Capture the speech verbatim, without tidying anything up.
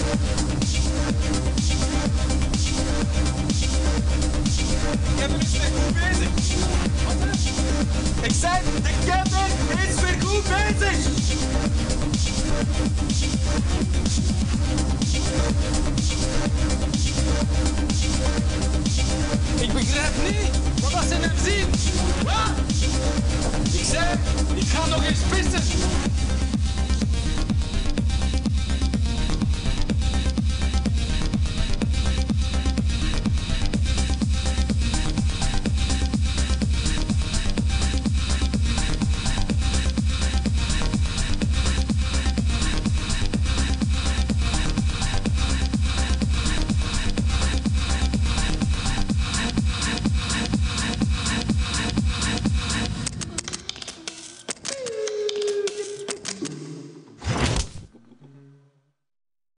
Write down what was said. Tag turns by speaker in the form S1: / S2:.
S1: Kevin is weer goed bezig. Wat is? Ik zei, de Kevin is weer goed bezig. Ik begrijp niet wat dat ze hem zien. Wat? Ik zei, ik ga nog eens pissen.